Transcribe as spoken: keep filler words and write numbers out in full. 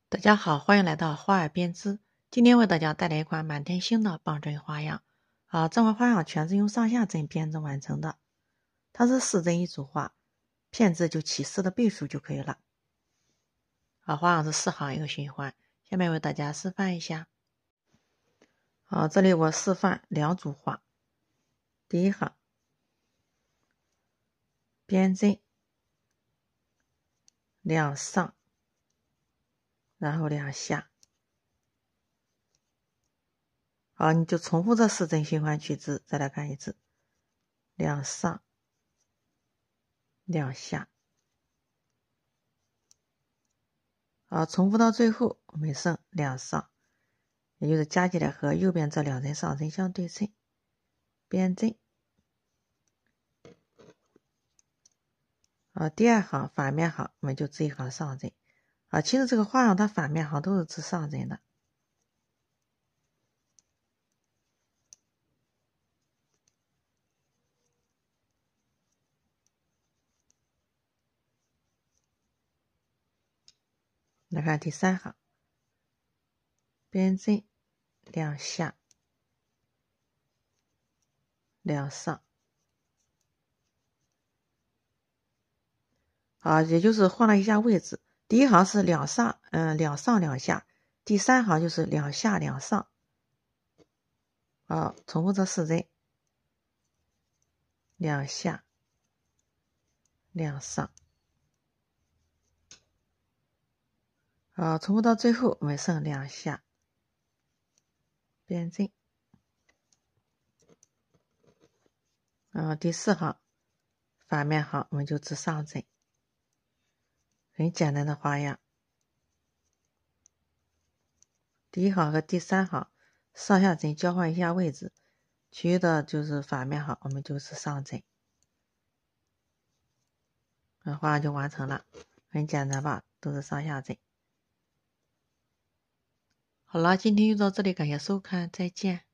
大家好，欢迎来到花儿编织。今天为大家带来一款满天星的棒针花样。啊，这款花样全是用上下针编织完成的，它是四针一组花，片织就起四的倍数就可以了。啊，花样是四行一个循环，下面为大家示范一下。好，这里我示范两组花，第一行编针两上，然后两下。好，你就重复这四针循环去织，再来看一次，两上两下。好，重复到最后我们剩两上，也就是加起来和右边这两针上针相对称，编针。啊，第二行反面行我们就织一行上针。啊，其实这个花样它反面行都是织上针的。来看第三行，编针两下两上。好，也就是换了一下位置，第一行是两上，嗯，两上两下，第三行就是两下两上。好，重复这四针，两下两上。好，重复到最后我们剩两下，编针。啊，第四行反面行我们就织上针，很简单的花样。第一行和第三行上下针交换一下位置，其余的就是反面行我们就织上针，啊，花样就完成了，很简单吧，都是上下针。好了，今天就到这里，感谢收看，再见。